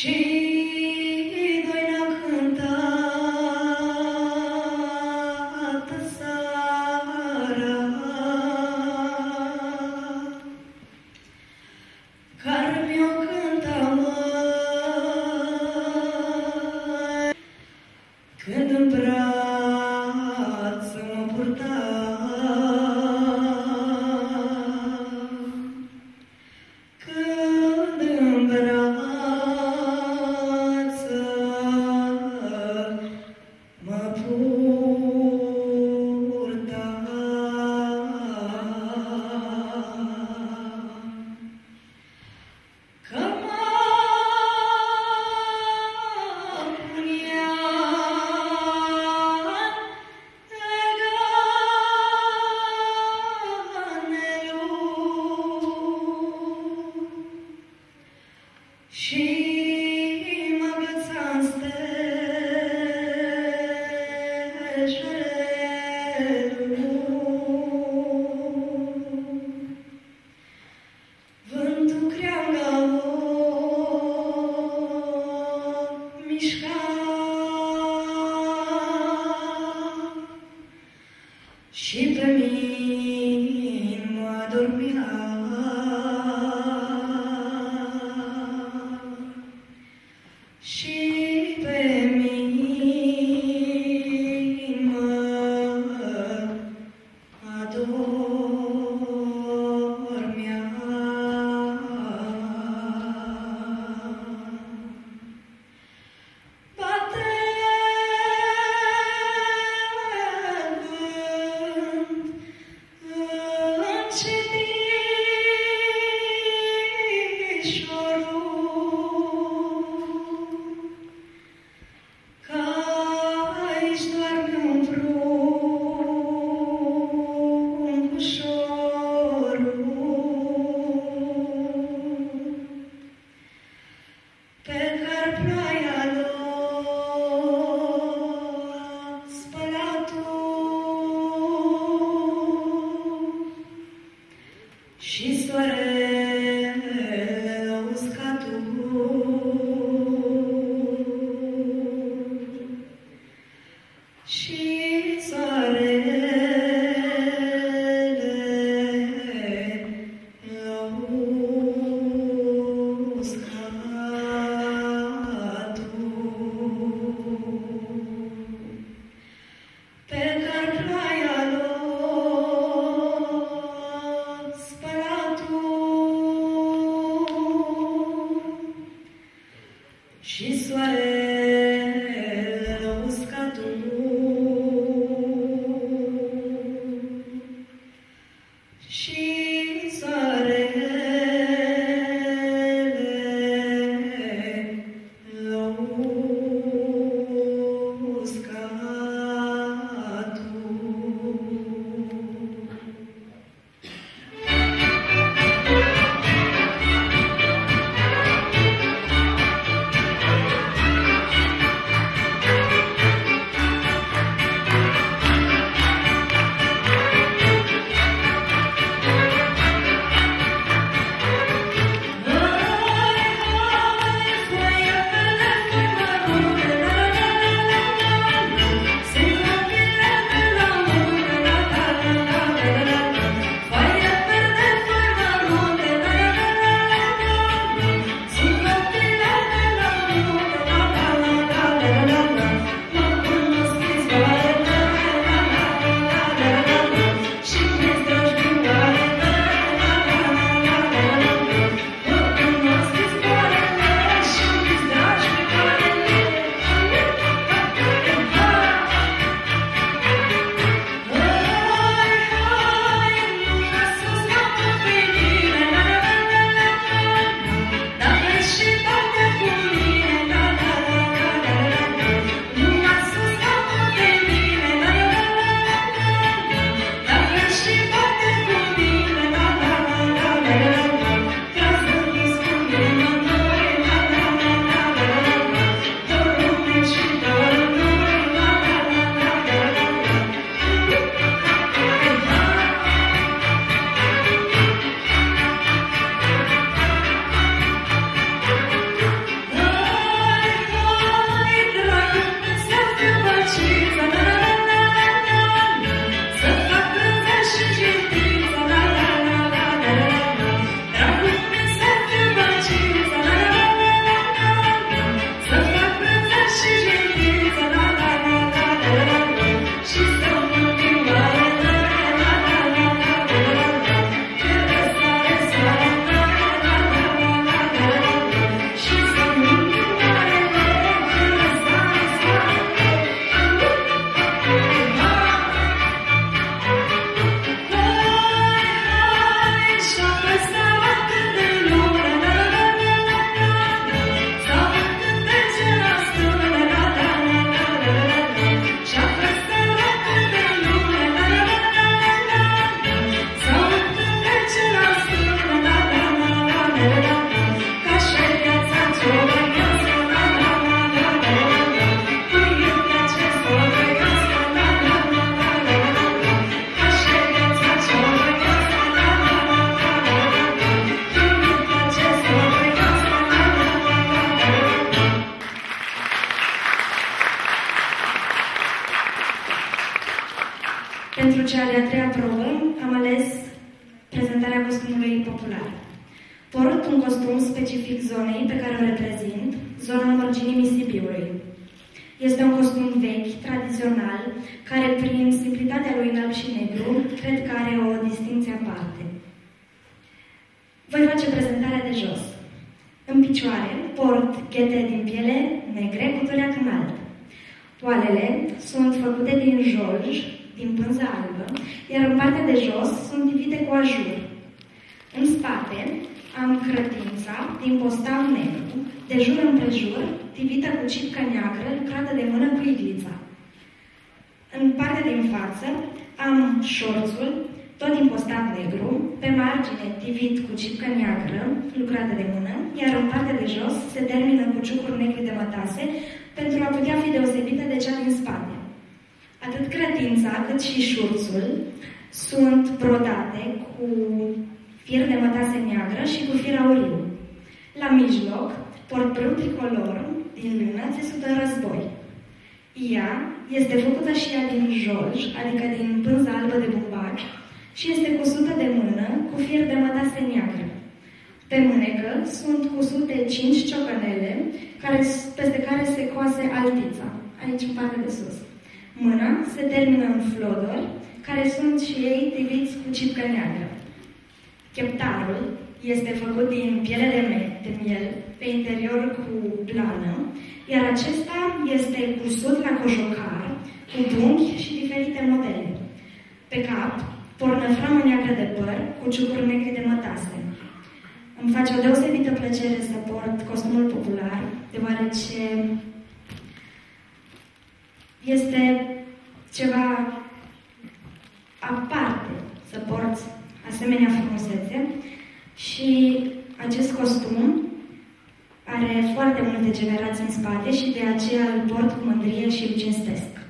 Și doi ne-au cântat seara, care mi-o cânta măi, când în braț mă purta. Când în braț mă purta. Că mă punea și mă agăța-n stejelul. Vântul creangă mișca și pe mine mă adormea. Și pe mine mă adormea. Bate vânt încetișorul, că aici doarme un pruncușorul, pe care ploaia l-a spălat-o și soarele l-a uscat-o. Și soarele l-a uscat-o, pe care ploaia l-a spălat-o și soarele l-a uscat-o. Și soarele l-a uscat-o. prezentarea costumului popular. Port un costum specific zonei pe care o reprezint, zona mărginimii Sibiului. Este un costum vechi, tradițional, care prin simplitatea lui în alb și negru, cred că are o distinție aparte. Voi face prezentarea de jos. În picioare port ghete din piele negre cu tureac înalt. Poalele sunt făcute din jolj, din pânză albă, iar în partea de jos sunt tivite cu ajur. În spate am crătința din postav negru, de jur împrejur, tivită cu cipcă neagră, lucrată de mână cu iglița. În partea din față am șorțul, tot din postav negru, pe margine tivit cu cipcă neagră, lucrată de mână, iar în partea de jos se termină cu ciucuri negre de mătase, pentru a putea fi deosebită de cea din spate. Atât crătința cât și șurțul sunt brodate cu fir de mătase neagră și cu fir auriu. La mijloc, port brâu tricolor din lână țesută în război. Ea este făcută și ea din jolj, adică din pânză albă de bumbac, și este cusută de mână cu fir de mătase neagră. Pe mânecă sunt cusute 5 ciocănele, peste care se coase altița, aici în partea de sus. Mâna se termină în flodori, care sunt și ei tiviți cu cipcă neagră. Cheptarul este făcut din piele de miel, pe interior cu blană, iar acesta este cusut la cojocar, cu bunghi și diferite modele. Pe cap, port năframă neagră de păr, cu ciucuri negre de mătase. Îmi face o deosebită plăcere să port costumul popular, deoarece este ceva aparte să porți asemenea frumusețe și acest costum are foarte multe generații în spate și de aceea îl port cu mândrie și îl cinstesc.